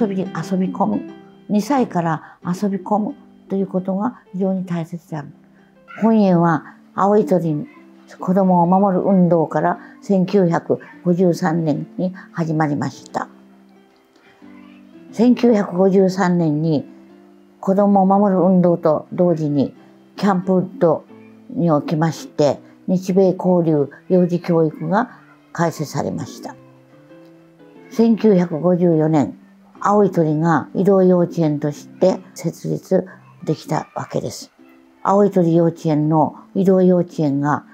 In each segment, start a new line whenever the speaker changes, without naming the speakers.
遊び込む、2歳から遊び込むということが非常に大切である。本園は青い鳥子どもを守る運動から1953年に始まりました。1953年に子どもを守る運動と同時にキャンプウッドにおきまして日米交流幼児教育が開設されました。1954年、青い鳥が移動幼稚園として設立できたわけです。青い鳥幼稚園の移動幼稚園が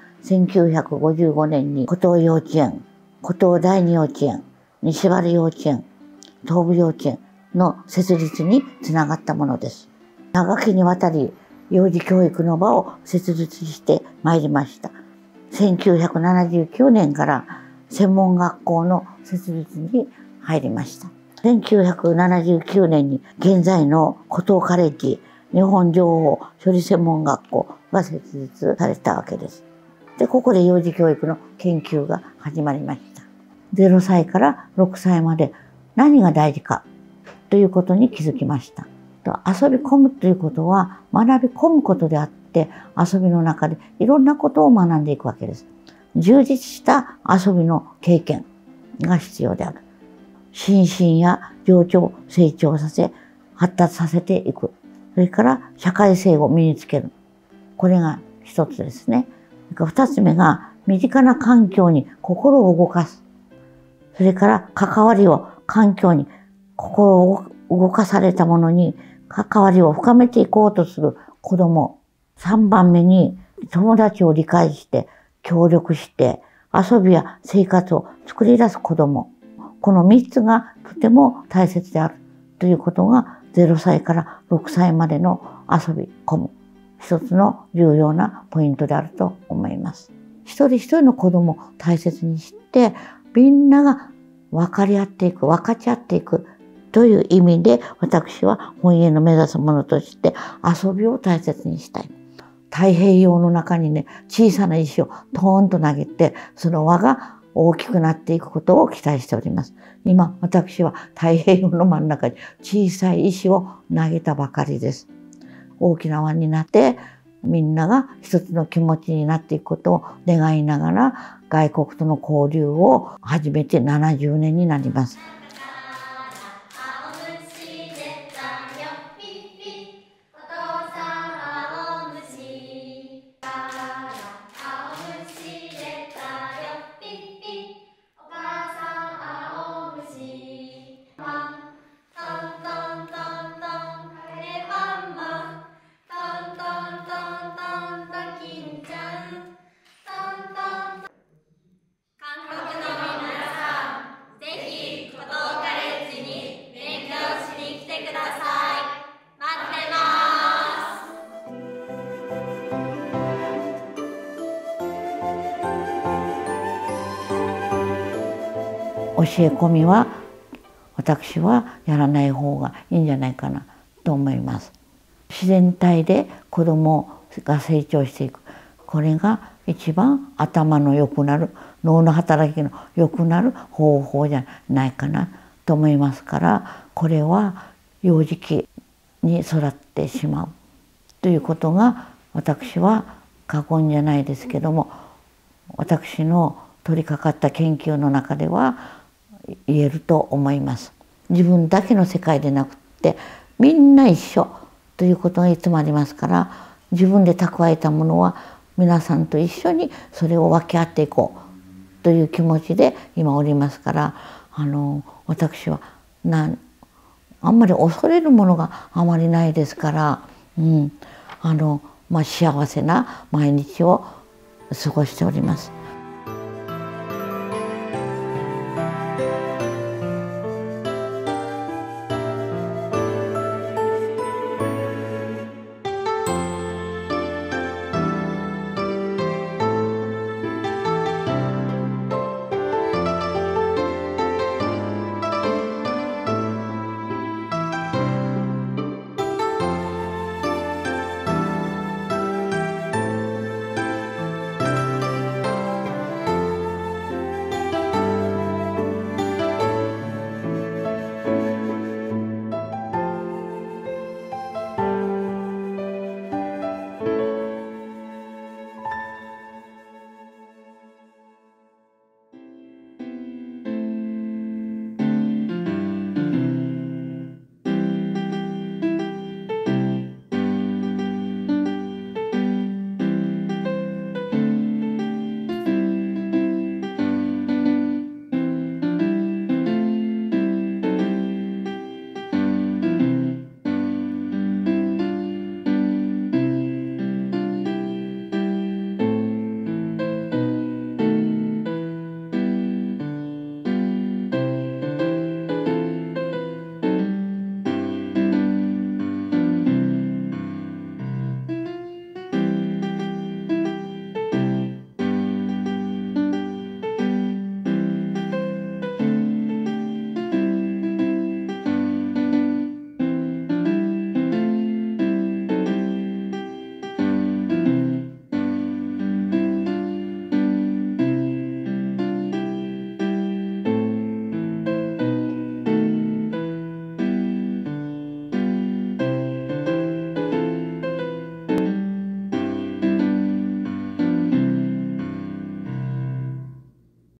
1955年に古東幼稚園、古東第二幼稚園、西原幼稚園、東部幼稚園の設立につながったものです。長きにわたり幼児教育の場を設立してまいりました。1979年から専門学校の設立に入りました。1979年に現在の古東カレッジ日本情報処理専門学校が設立されたわけです。で、ここで幼児教育の研究が始まりました。0歳から6歳まで何が大事かということに気づきました。遊び込むということは学び込むことであって、遊びの中でいろんなことを学んでいくわけです。充実した遊びの経験が必要である。心身や情緒を成長させ、発達させていく。それから社会性を身につける。これが一つですね。二つ目が身近な環境に心を動かす。それから関わりを環境に心を動かされたものに関わりを深めていこうとする子供。3番目に友達を理解して協力して遊びや生活を作り出す子供。この3つがとても大切であるということが0歳から6歳までの遊び込む一つの重要なポイントであると思います。一人一人の子供を大切にしてみんなが分かり合っていく、分かち合っていくという意味で私は本園の目指すものとして遊びを大切にしたい。太平洋の中にね、小さな石をトーンと投げてその輪が大きくなっていくことを期待しております。今私は太平洋の真ん中に小さい石を投げたばかりです。大きな輪になってみんなが一つの気持ちになっていくことを願いながら外国との交流を始めて70年になります。教え込みは私はやらない方がいいんじゃないかなと思います。自然体で子どもが成長していく、これが一番頭の良くなる、脳の働きの良くなる方法じゃないかなと思いますから、これは幼児期に育ってしまうということが私は過言じゃないですけども、私の取り掛かった研究の中では言えると思います。自分だけの世界でなくってみんな一緒ということがいつもありますから、自分で蓄えたものは皆さんと一緒にそれを分け合っていこうという気持ちで今おりますから、私はあんまり恐れるものがあまりないですから、幸せな毎日を過ごしております。